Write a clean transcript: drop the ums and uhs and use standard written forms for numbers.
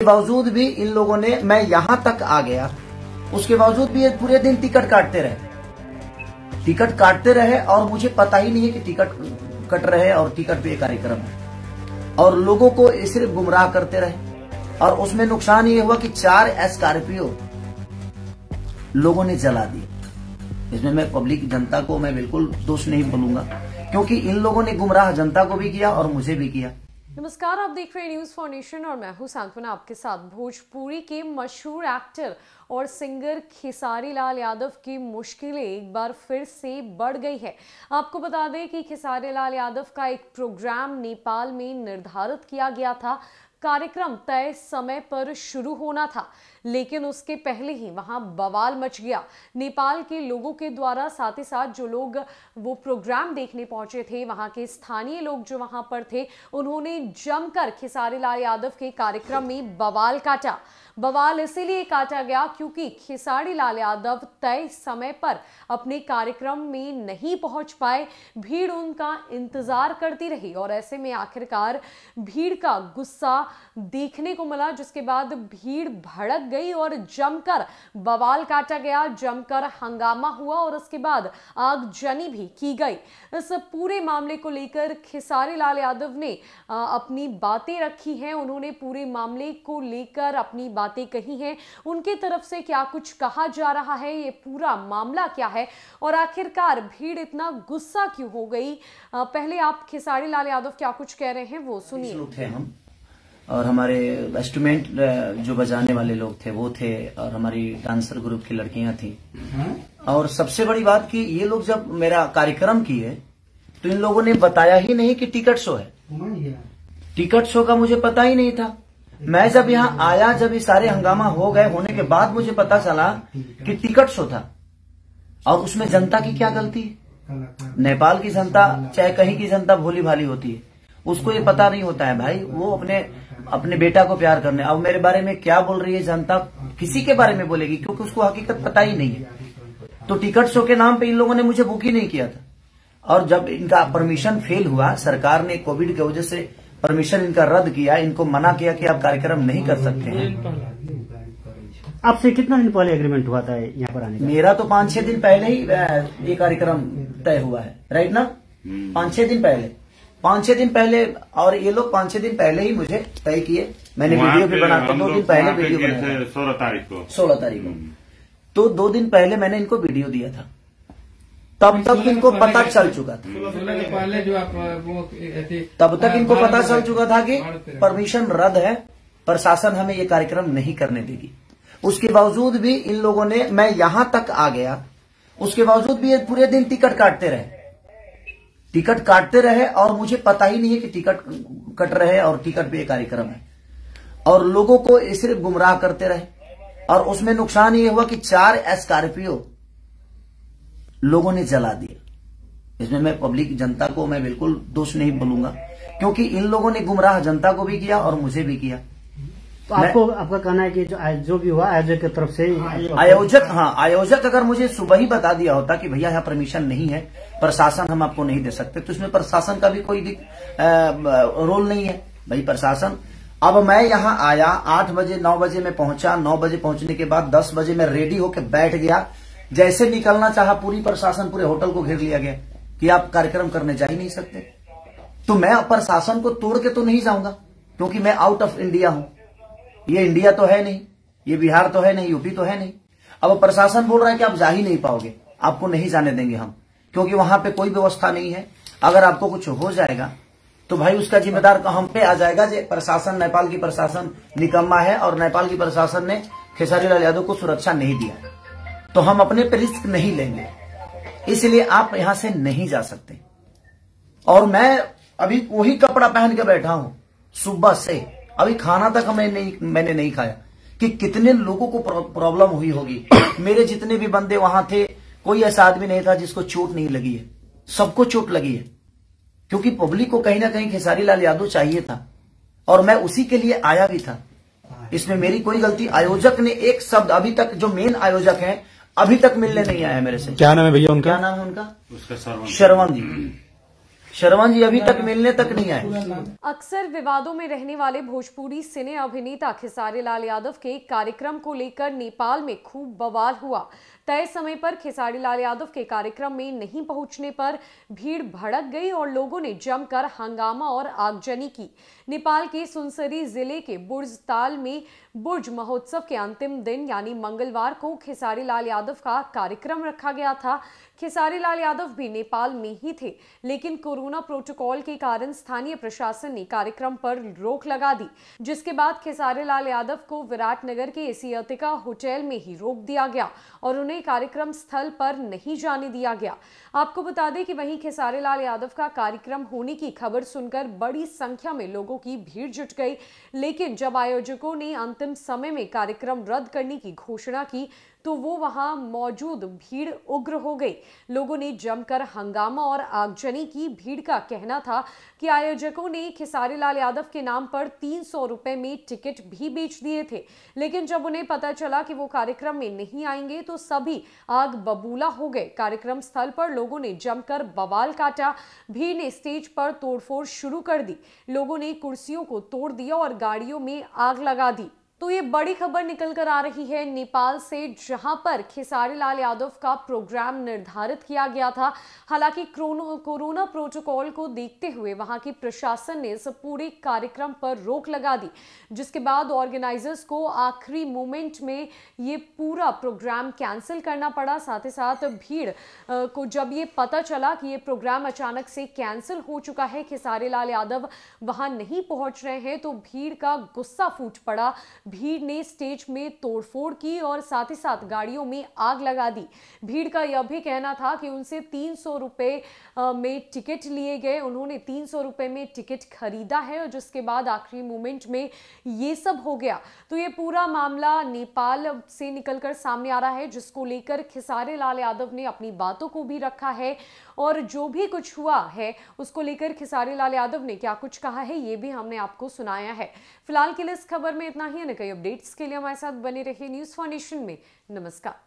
बावजूद भी इन लोगों ने, मैं यहाँ तक आ गया, उसके बावजूद भी ये पूरे दिन टिकट काटते रहे और मुझे पता ही नहीं है कि टिकट कट रहे और टिकट पे कार्यक्रम है, और लोगों को सिर्फ गुमराह करते रहे। और उसमें नुकसान ये हुआ कि 4 स्कॉर्पियो लोगों ने जला दी। इसमें मैं पब्लिक जनता को मैं बिल्कुल दोष नहीं बोलूंगा, क्योंकि इन लोगों ने गुमराह जनता को भी किया और मुझे भी किया। नमस्कार, आप देख रहे हैं न्यूज फॉर नेशन और मैं हूं सांत्वना आपके साथ। भोजपुरी के मशहूर एक्टर और सिंगर खेसारी लाल यादव की मुश्किलें एक बार फिर से बढ़ गई है। आपको बता दें कि खेसारी लाल यादव का एक प्रोग्राम नेपाल में निर्धारित किया गया था। कार्यक्रम तय समय पर शुरू होना था, लेकिन उसके पहले ही वहां बवाल मच गया। नेपाल के लोगों के द्वारा, साथ ही साथ जो लोग वो प्रोग्राम देखने पहुंचे थे, वहां के स्थानीय लोग जो वहां पर थे, उन्होंने जमकर खेसारी लाल यादव के कार्यक्रम में बवाल काटा। बवाल इसीलिए काटा गया क्योंकि खेसारी लाल यादव तय समय पर अपने कार्यक्रम में नहीं पहुंच पाए। भीड़ उनका इंतजार करती रही और ऐसे में आखिरकार भीड़ का गुस्सा देखने को मिला, जिसके बाद भीड़ भड़क गई और जमकर बवाल काटा गया, जमकर हंगामा हुआ और उसके बाद आगजनी भी की गई। इस पूरे मामले को लेकर खेसारी लाल यादव ने अपनी बातें रखी हैं। उन्होंने पूरे मामले को लेकर अपनी बातें कही हैं। उनके तरफ से क्या कुछ कहा जा रहा है, ये पूरा मामला क्या है और आखिरकार भीड़ इतना गुस्सा क्यों हो गई। पहले आप खेसारी लाल यादव क्या कुछ कह रहे हैं वो सुनिए। हम और हमारे इंस्ट्रूमेंट जो बजाने वाले लोग थे वो थे, और हमारी डांसर ग्रुप की लड़कियां थी। और सबसे बड़ी बात कि ये लोग जब मेरा कार्यक्रम किए तो इन लोगों ने बताया ही नहीं कि टिकट शो है। टिकट शो का मुझे पता ही नहीं था। मैं जब यहाँ आया, जब ये सारे हंगामा हो गए, होने के बाद मुझे पता चला कि टिकट शो था। और उसमें जनता की क्या गलती है? नेपाल की जनता, चाहे कहीं की जनता, भोली भाली होती है, उसको ये पता नहीं होता है भाई। वो अपने बेटा को प्यार करने, अब मेरे बारे में क्या बोल रही है जनता, किसी के बारे में बोलेगी, क्योंकि उसको हकीकत पता ही नहीं है। तो टिकट शो के नाम पे इन लोगों ने मुझे बुक ही नहीं किया था। और जब इनका परमिशन फेल हुआ, सरकार ने कोविड की वजह से परमिशन इनका रद्द किया, इनको मना किया कि आप कार्यक्रम नहीं कर सकते हैं। आपसे कितना दिन पहले एग्रीमेंट हुआ था यहाँ पर आने का? मेरा तो 5-6 दिन पहले ही ये कार्यक्रम तय हुआ है, राइट ना? 5-6 दिन पहले, और ये लोग 5-6 दिन पहले ही मुझे तय किए। मैंने वीडियो भी बनाया, 2 दिन पहले वीडियो बनाया, 16 तारीख को। तो 2 दिन पहले मैंने इनको वीडियो दिया था, तब तक इनको पता चल चुका था। तब तक इनको पता चल चुका था कि परमिशन रद्द है, प्रशासन हमें ये कार्यक्रम नहीं करने देगी। उसके बावजूद भी इन लोगों ने, मैं यहाँ तक आ गया, उसके बावजूद भी ये पूरे दिन टिकट काटते रहे और मुझे पता ही नहीं है कि टिकट कट रहे और टिकट पे कार्यक्रम है, और लोगों को सिर्फ गुमराह करते रहे। और उसमें नुकसान ये हुआ कि 4 स्कॉर्पियो लोगों ने जला दिया। इसमें मैं पब्लिक जनता को मैं बिल्कुल दोष नहीं बोलूंगा, क्योंकि इन लोगों ने गुमराह जनता को भी किया और मुझे भी किया। तो आपका कहना है कि जो भी हुआ आयोजक की तरफ से, आयोजक अगर मुझे सुबह ही बता दिया होता कि भैया यहाँ परमिशन नहीं है, प्रशासन हम आपको नहीं दे सकते, तो इसमें प्रशासन का भी कोई रोल नहीं है भाई। प्रशासन, अब मैं यहाँ आया 8 बजे, 9 बजे मैं पहुंचा, 9 बजे पहुंचने के बाद 10 बजे मैं रेडी होकर बैठ गया। जैसे निकलना चाहा, पूरी प्रशासन, पूरे होटल को घेर लिया गया कि आप कार्यक्रम करने जा ही नहीं सकते। तो मैं प्रशासन को तोड़ के तो नहीं जाऊंगा, क्योंकि मैं आउट ऑफ इंडिया हूं। ये इंडिया तो है नहीं, ये बिहार तो है नहीं, यूपी तो है नहीं। अब प्रशासन बोल रहा है कि आप जा ही नहीं पाओगे, आपको नहीं जाने देंगे हम, क्योंकि वहां पे कोई व्यवस्था नहीं है। अगर आपको कुछ हो जाएगा तो भाई उसका जिम्मेदार तो हम पे आ जाएगा। जे प्रशासन, नेपाल की प्रशासन निकम्मा है, और नेपाल की प्रशासन ने खेसारी लाल यादव को सुरक्षा नहीं दिया, तो हम अपने पे रिस्क नहीं लेंगे, इसलिए आप यहां से नहीं जा सकते। और मैं अभी वही कपड़ा पहन के बैठा हूं सुबह से, अभी खाना तक मैंने नहीं खाया कि कितने लोगों को प्रॉब्लम हुई होगी। मेरे जितने भी बंदे वहां थे, कोई ऐसा आदमी नहीं था जिसको चोट नहीं लगी है, सबको चोट लगी है, क्योंकि पब्लिक को कहीं ना कहीं खेसारी लाल यादव चाहिए था, और मैं उसी के लिए आया भी था। इसमें मेरी कोई गलती, आयोजक ने एक शब्द अभी तक, जो मेन आयोजक है, अभी तक मिलने नहीं आया मेरे से। क्या नाम है भैया उनका? क्या नाम है उनका? श्रवण जी। श्रवण जी अभी तक मिलने तक नहीं आए। अक्सर विवादों में रहने वाले भोजपुरी सिने अभिनेता खेसारी लाल यादव के कार्यक्रम को लेकर नेपाल में खूब बवाल हुआ। तय समय पर खेसारी लाल यादव के कार्यक्रम में नहीं पहुंचने पर भीड़ भड़क गई और लोगों ने जमकर हंगामा और आगजनी की। नेपाल के सुनसरी जिले के बुर्ज ताल में बुर्ज महोत्सव के अंतिम दिन यानी मंगलवार को खेसारी लाल यादव का कार्यक्रम रखा गया था। खेसारी लाल यादव भी नेपाल में ही थे, लेकिन कोरोना प्रोटोकॉल के कारण स्थानीय प्रशासन ने कार्यक्रम पर रोक लगा दी, जिसके बाद खेसारी लाल यादव को विराटनगर के एशियाटिका होटल में ही रोक दिया गया और उन्हें कार्यक्रम स्थल पर नहीं जाने दिया गया। आपको बता दें कि वहीं खेसारी लाल यादव का कार्यक्रम होने की खबर सुनकर बड़ी संख्या में लोगों की भीड़ जुट गई, लेकिन जब आयोजकों ने अंतिम समय में कार्यक्रम रद्द करने की घोषणा की तो वो वहां मौजूद भीड़ उग्र हो गई। लोगों ने जमकर हंगामा और आगजनी की। भीड़ का कहना था कि आयोजकों ने खेसारी लाल यादव के नाम पर 300 रुपए में टिकट भी बेच दिए थे, लेकिन जब उन्हें पता चला कि वो कार्यक्रम में नहीं आएंगे तो सभी आग बबूला हो गए। कार्यक्रम स्थल पर लोगों ने जमकर बवाल काटा। भीड़ ने स्टेज पर तोड़फोड़ शुरू कर दी। लोगों ने कुर्सियों को तोड़ दिया और गाड़ियों में आग लगा दी। तो ये बड़ी खबर निकल कर आ रही है नेपाल से, जहां पर खेसारी लाल यादव का प्रोग्राम निर्धारित किया गया था। हालांकि कोरोना प्रोटोकॉल को देखते हुए वहां की प्रशासन ने इस पूरे कार्यक्रम पर रोक लगा दी, जिसके बाद ऑर्गेनाइजर्स को आखिरी मोमेंट में ये पूरा प्रोग्राम कैंसिल करना पड़ा। साथ ही साथ भीड़ को जब ये पता चला कि ये प्रोग्राम अचानक से कैंसिल हो चुका है, खेसारी लाल यादव वहां नहीं पहुंच रहे हैं, तो भीड़ का गुस्सा फूट पड़ा। भीड़ ने स्टेज में तोड़फोड़ की और साथ ही साथ गाड़ियों में आग लगा दी। भीड़ का यह भी कहना था कि उनसे 300 रुपए में टिकट लिए गए, उन्होंने 300 रुपए में टिकट खरीदा है और जिसके बाद आखिरी मोमेंट में ये सब हो गया। तो ये पूरा मामला नेपाल से निकलकर सामने आ रहा है, जिसको लेकर खेसारी लाल यादव ने अपनी बातों को भी रखा है और जो भी कुछ हुआ है उसको लेकर खेसारी लाल यादव ने क्या कुछ कहा है ये भी हमने आपको सुनाया है। फिलहाल के लिए इस खबर में इतना ही। कई अपडेट्स के लिए हमारे साथ बने रहिए न्यूज़ फॉर नेशन में। नमस्कार।